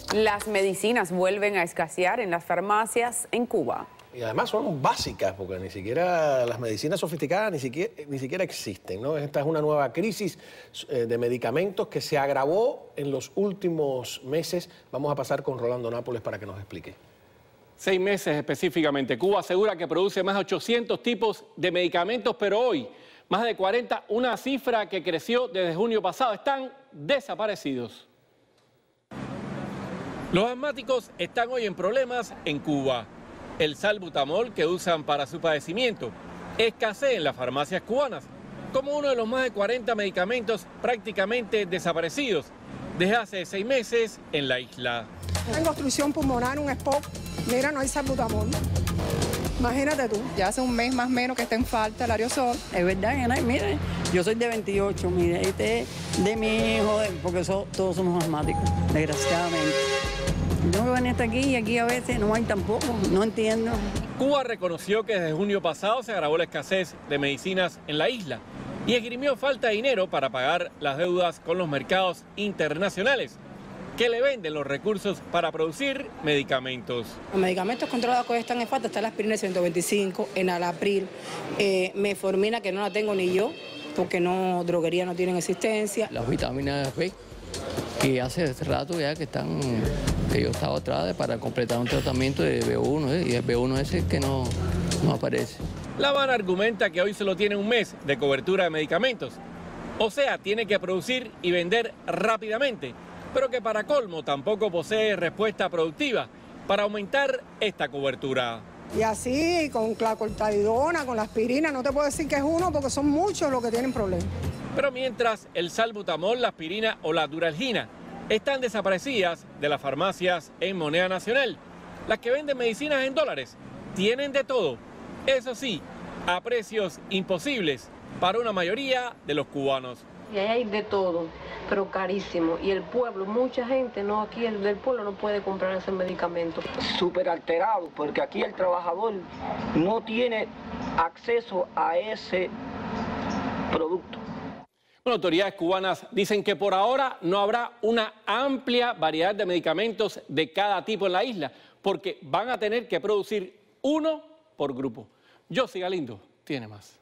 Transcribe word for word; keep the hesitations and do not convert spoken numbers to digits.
Las medicinas vuelven a escasear en las farmacias en Cuba. Y además son básicas, porque ni siquiera las medicinas sofisticadas ni siquiera, ni siquiera existen, ¿no? Esta es una nueva crisis de medicamentos que se agravó en los últimos meses. Vamos a pasar con Rolando Nápoles para que nos explique. Seis meses específicamente. Cuba asegura que produce más de ochocientos tipos de medicamentos, pero hoy más de cuarenta, una cifra que creció desde junio pasado, están desaparecidos. Los asmáticos están hoy en problemas en Cuba. El salbutamol que usan para su padecimiento escasea en las farmacias cubanas, como uno de los más de cuarenta medicamentos prácticamente desaparecidos desde hace seis meses en la isla. Tengo obstrucción pulmonar, un SPOC, mira, no hay salbutamol. Imagínate tú. Ya hace un mes más o menos que está en falta el aerosol. Es verdad, Ana, mire, yo soy de veintiocho, mire, este es de mi hijo, porque so, todos somos asmáticos, desgraciadamente. Tengo que venir hasta aquí y aquí a veces no hay tampoco, no entiendo. Cuba reconoció que desde junio pasado se agravó la escasez de medicinas en la isla y esgrimió falta de dinero para pagar las deudas con los mercados internacionales que le venden los recursos para producir medicamentos. Los medicamentos controlados que están en falta está la aspirina ciento veinticinco, enalapril, eh, metformina, que no la tengo ni yo, porque no, droguería no tienen existencia. Las vitaminas B, que hace rato ya que están, que yo estaba atrás para completar un tratamiento de B uno, ¿eh? Y el B uno es el que no, no aparece. La Habana argumenta que hoy solo tiene un mes de cobertura de medicamentos, o sea, tiene que producir y vender rápidamente, pero que para colmo tampoco posee respuesta productiva para aumentar esta cobertura. Y así, con la cortadidona, con la aspirina, no te puedo decir que es uno porque son muchos los que tienen problemas. Pero mientras el salbutamol, la aspirina o la duralgina están desaparecidas de las farmacias en moneda nacional, las que venden medicinas en dólares tienen de todo, eso sí, a precios imposibles para una mayoría de los cubanos. Y ahí hay de todo, pero carísimo. Y el pueblo, mucha gente no aquí el del pueblo no puede comprar ese medicamento. Súper alterado, porque aquí el trabajador no tiene acceso a ese producto. Bueno, autoridades cubanas dicen que por ahora no habrá una amplia variedad de medicamentos de cada tipo en la isla, porque van a tener que producir uno por grupo. Yossi Galindo tiene más.